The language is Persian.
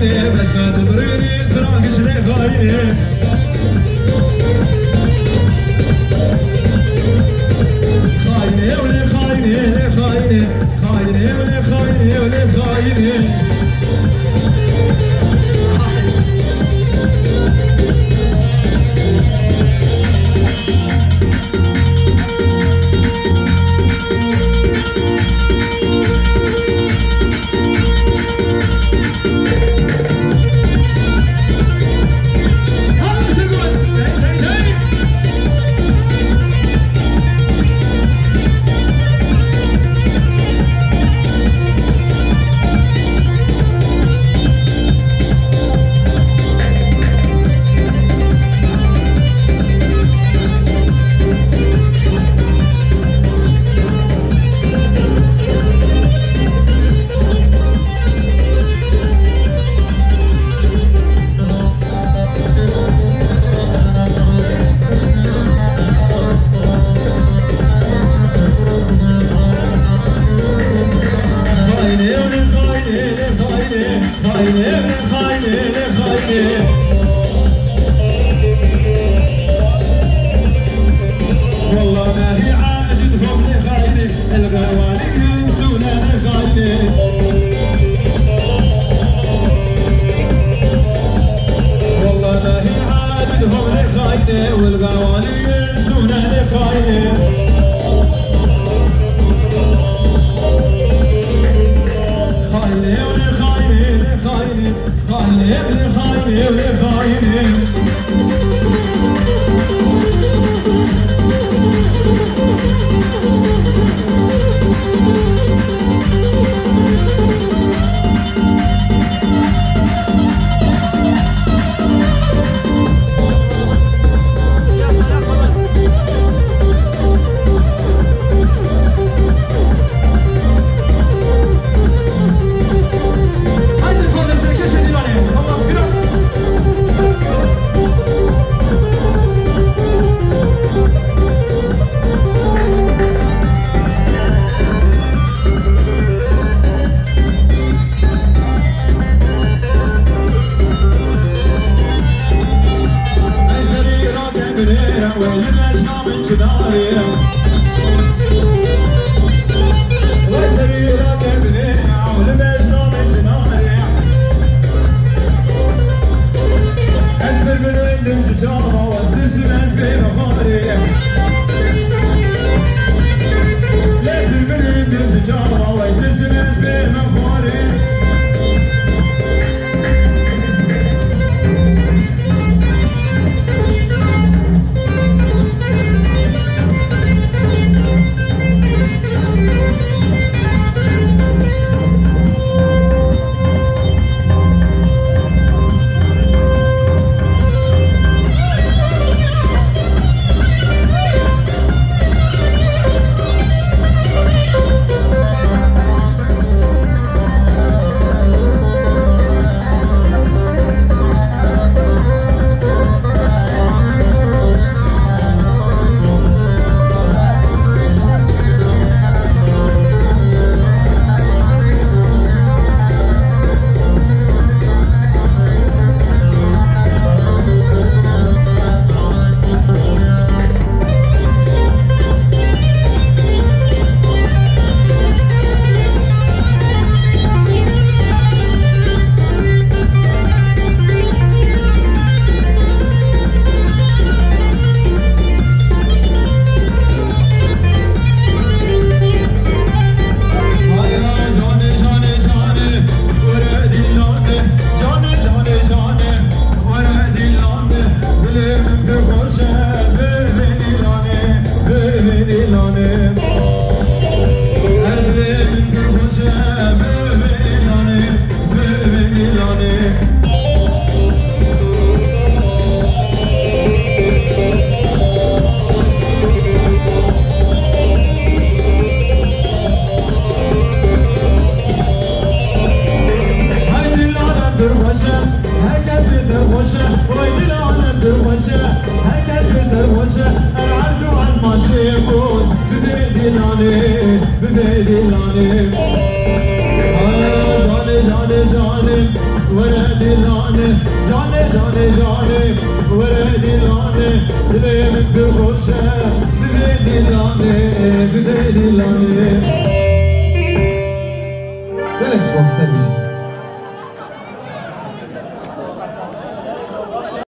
خاينه بس ما تبريني فراقش لي خاينه خاينه ولي خاينه خاينه خاينه ولي خاينه ولي خاينه والله ما هي عادتهم لغايري الغوالي ينسونا لغايري والله ما هي عادتهم لغايري والغوالي ينسونا لغايري خايني ولي خايني خايني خايني ولي خايني ولي خايني جاني ورا دلانه جانه جانه جانه ورا دلانه دلی من تو خوشه ببی دلانه ببی دلانه دلت واسه میشه